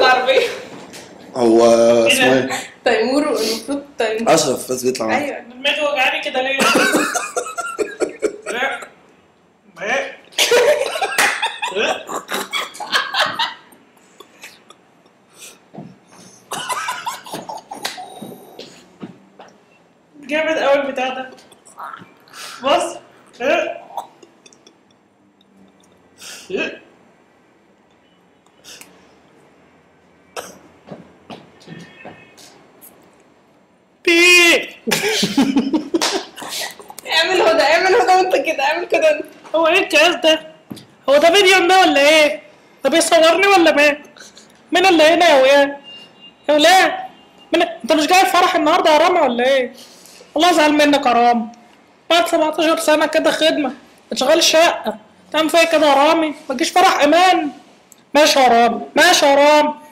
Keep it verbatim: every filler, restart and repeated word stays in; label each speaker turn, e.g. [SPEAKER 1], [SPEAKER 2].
[SPEAKER 1] العربيه.
[SPEAKER 2] هو اسمه ايه؟
[SPEAKER 1] تيمور، المفروض تيمور.
[SPEAKER 2] اشرف بس بيطلع معاك.
[SPEAKER 1] ايوه
[SPEAKER 3] دماغي وجعاني كده ليه؟ جامد قوي البتاع ده. بص بي
[SPEAKER 1] اعمل هدى، اعمل هدى وانت كده، اعمل كده انت.
[SPEAKER 3] هو ايه الجهاز ده؟ هو ده فيديو ده ولا ايه؟ ده بيصورني ولا مين؟ مين اللي هنا يا وياه؟ يا ولاد من... انت مش جاي الفرح النهارده يا رامي ولا ايه؟ الله يزعل منك يا رامي. بعد سبعتاشر سنة كده خدمة بتشغل شقة تعمل فيا كده يا رامي؟ ما تجيش فرح امان؟ ماشي يا رامي، ماشي يا رامي.